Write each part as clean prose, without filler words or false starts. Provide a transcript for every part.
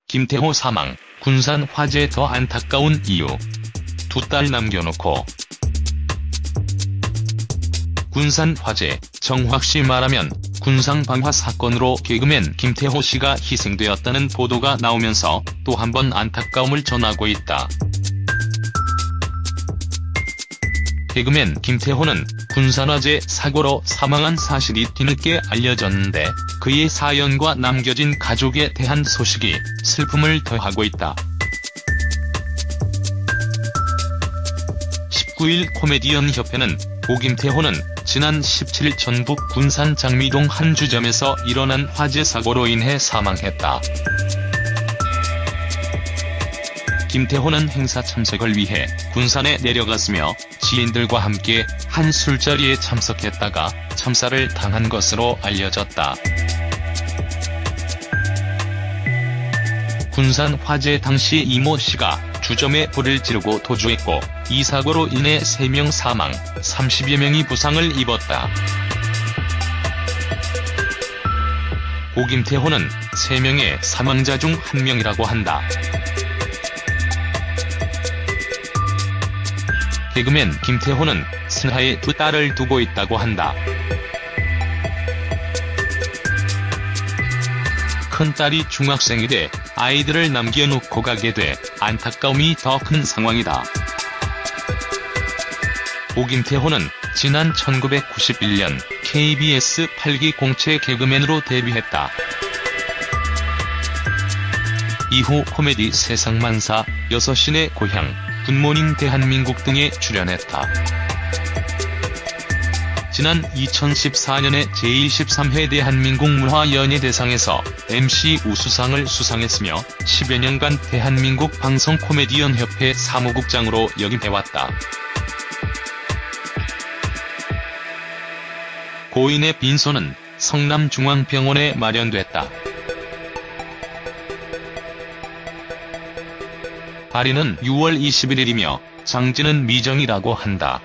김태호 사망, 군산 화재 더 안타까운 이유. 두 딸 남겨놓고. 군산 화재, 정확히 말하면 군상 방화 사건으로 개그맨 김태호 씨가 희생되었다는 보도가 나오면서 또 한 번 안타까움을 전하고 있다. 개그맨 김태호는 군산화재 사고로 사망한 사실이 뒤늦게 알려졌는데 그의 사연과 남겨진 가족에 대한 소식이 슬픔을 더하고 있다. 19일 코미디언 협회는 고김태호는 지난 17일 전북 군산 장미동 한 주점에서 일어난 화재 사고로 인해 사망했다. 김태호는 행사 참석을 위해 군산에 내려갔으며 지인들과 함께 한 술자리에 참석했다가 참사를 당한 것으로 알려졌다. 군산 화재 당시 이모 씨가 주점에 불을 지르고 도주했고 이 사고로 인해 3명 사망, 30여 명이 부상을 입었다. 고김태호는 3명의 사망자 중 1명이라고 한다. 개그맨 김태호는 슬하에 두 딸을 두고 있다고 한다. 큰딸이 중학생이 돼 아이들을 남겨놓고 가게 돼 안타까움이 더 큰 상황이다. 고김태호는 지난 1991년 KBS 8기 공채 개그맨으로 데뷔했다. 이후 코미디 세상만사, 6시내 고향, 굿모닝 대한민국 등에 출연했다. 지난 2014년에 제23회 대한민국 문화연예대상에서 MC 우수상을 수상했으며 10여 년간 대한민국 방송 코미디언 협회 사무국장으로 역임해왔다. 고인의 빈소는 성남중앙병원에 마련됐다. 발인은 6월 21일이며 장지는 미정이라고 한다.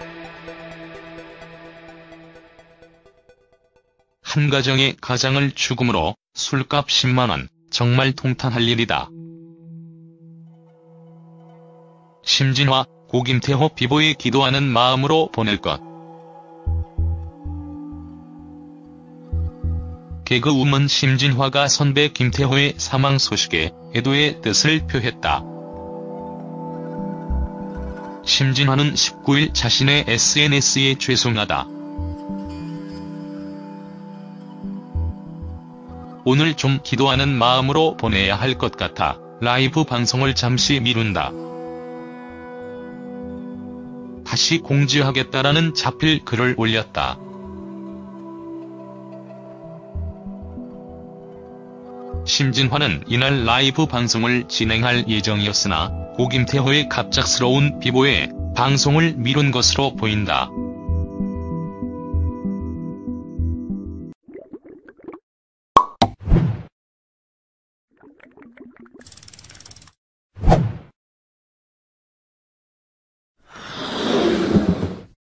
한 가정의 가장을 죽음으로 술값 10만원, 정말 통탄할 일이다. 심진화, 고김태호 비보에 기도하는 마음으로 보낼 것. 개그우먼 심진화가 선배 김태호의 사망 소식에 애도의 뜻을 표했다. 심진화는 19일 자신의 SNS에 죄송하다. 오늘 좀 기도하는 마음으로 보내야 할 것 같아 라이브 방송을 잠시 미룬다. 다시 공지하겠다라는 자필 글을 올렸다. 심진화는 이날 라이브 방송을 진행할 예정이었으나 고김태호의 갑작스러운 비보에 방송을 미룬 것으로 보인다.